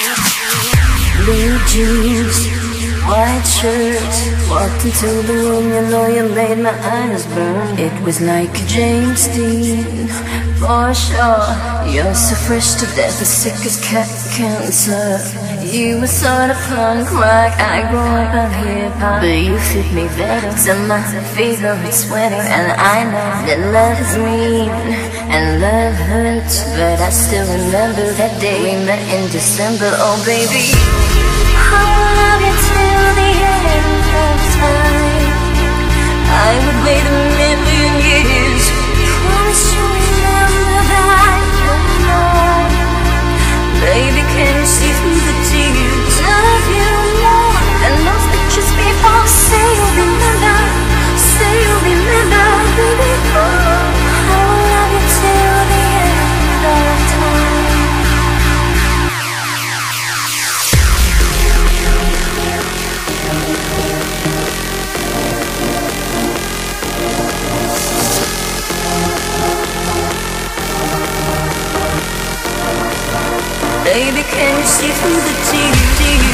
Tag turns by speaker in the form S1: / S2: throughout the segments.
S1: Blue jeans, white shirt, walked into the room, you know you made my eyes burn. It was like James Dean, for sure. You're so fresh to death, as sick as cat cancer. You were sort of punk rock, I grew up on hip-hop, but you fit me better. So my favorite sweater, and I know that love is mean and love hurts, but I still remember that day we met in December. Oh baby, I will love you till the end of time. I would wait a million years. Promise you remember that you're mine. Baby, can you see through the tears? Love you more than those pictures before. Say you'll remember, say you'll remember. Baby, I will love you till the end of time. Baby, can you see through the tears?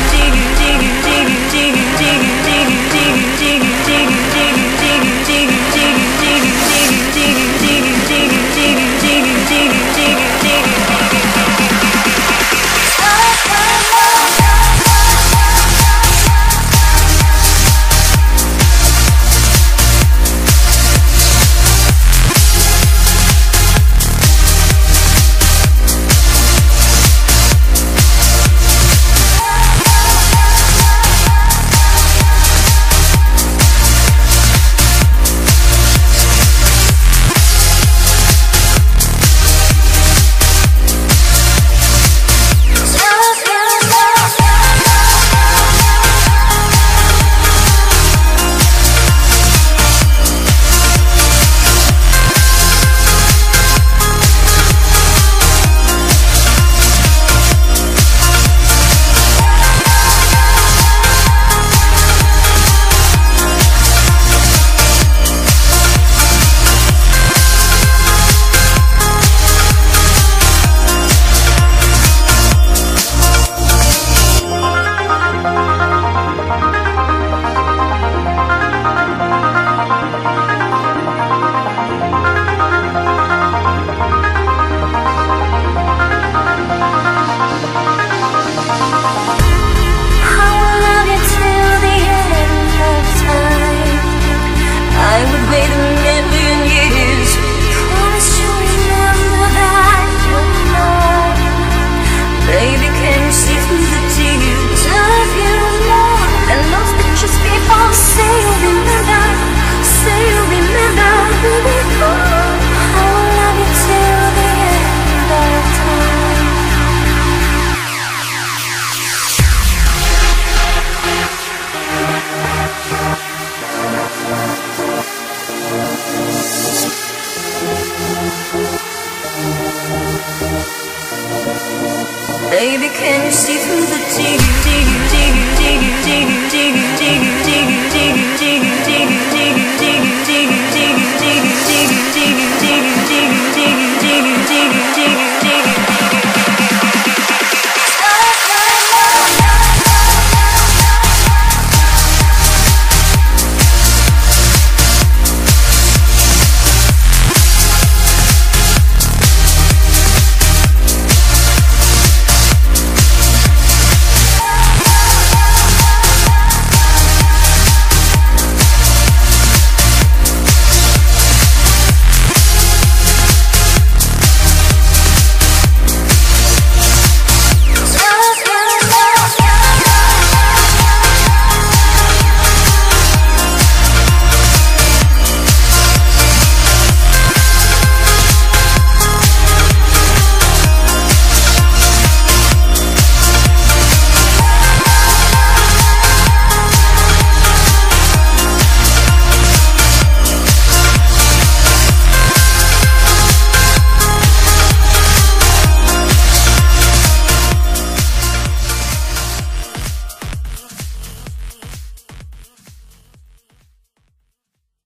S1: Baby, can you see through the tears?